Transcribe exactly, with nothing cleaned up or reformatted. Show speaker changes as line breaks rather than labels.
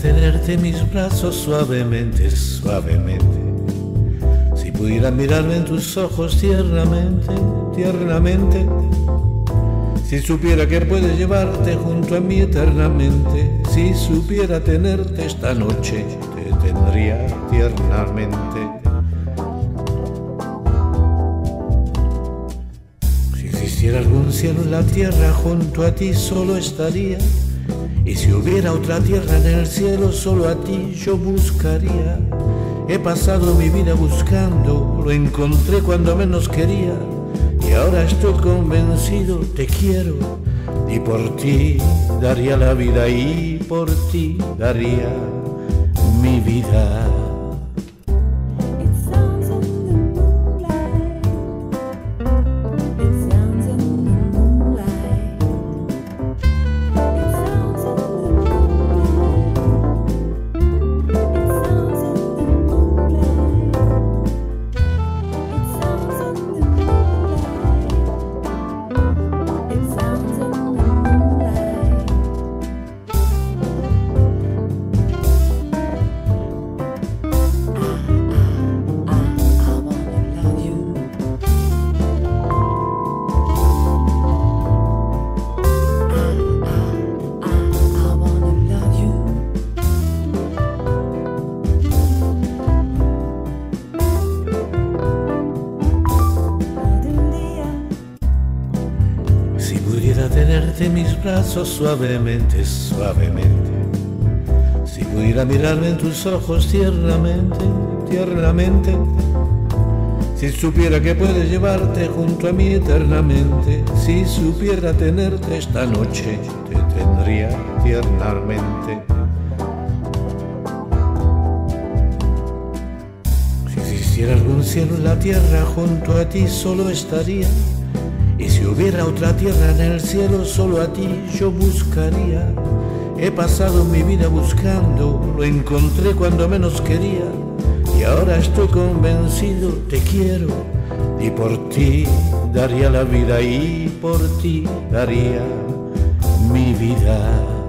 tenerte en mis brazos suavemente, suavemente. Si pudiera mirarme en tus ojos tiernamente, tiernamente. Si supiera que puedes llevarte junto a mí eternamente. Si supiera tenerte esta noche, te tendría tiernamente. Si existiera algún cielo en la tierra, junto a ti solo estaría. Y si hubiera otra tierra en el cielo, solo a ti yo buscaría. He pasado mi vida buscando, lo encontré cuando menos quería. Y ahora estoy convencido, te quiero. Y por ti daría la vida, y por ti daría mi vida. Si pudiera tenerte en mis brazos suavemente, suavemente. Si pudiera mirarme en tus ojos tiernamente, tiernamente. Si supiera que puedes llevarte junto a mí eternamente. Si supiera tenerte esta noche, te tendría tiernamente. Si existiera algún cielo en la tierra, junto a ti solo estaría. Y si hubiera otra tierra en el cielo, solo a ti yo buscaría. He pasado mi vida buscando, lo encontré cuando menos quería. Y ahora estoy convencido, te quiero. Y por ti daría la vida, y por ti daría mi vida.